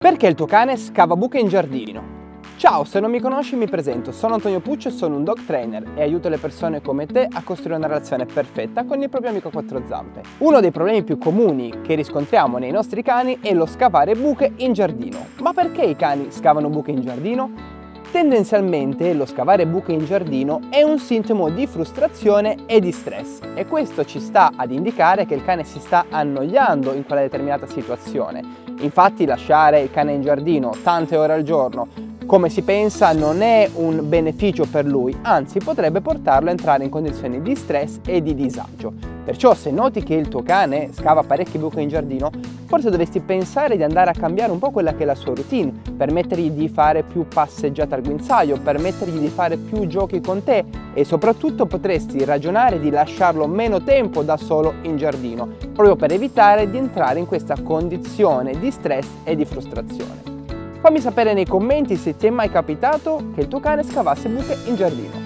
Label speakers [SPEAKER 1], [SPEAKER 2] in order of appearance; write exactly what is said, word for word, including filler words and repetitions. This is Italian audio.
[SPEAKER 1] Perché il tuo cane scava buche in giardino? Ciao, se non mi conosci mi presento, sono Antonio Puccio e sono un dog trainer e aiuto le persone come te a costruire una relazione perfetta con il proprio amico a quattro zampe. Uno dei problemi più comuni che riscontriamo nei nostri cani è lo scavare buche in giardino. Ma perché i cani scavano buche in giardino? Tendenzialmente lo scavare buche in giardino è un sintomo di frustrazione e di stress e questo ci sta ad indicare che il cane si sta annoiando in quella determinata situazione. Infatti lasciare il cane in giardino tante ore al giorno, come si pensa, non è un beneficio per lui, anzi potrebbe portarlo a entrare in condizioni di stress e di disagio. Perciò se noti che il tuo cane scava parecchie buche in giardino, forse dovresti pensare di andare a cambiare un po' quella che è la sua routine, permettergli di fare più passeggiate al guinzaglio, permettergli di fare più giochi con te e soprattutto potresti ragionare di lasciarlo meno tempo da solo in giardino, proprio per evitare di entrare in questa condizione di stress e di frustrazione. Fammi sapere nei commenti se ti è mai capitato che il tuo cane scavasse buche in giardino.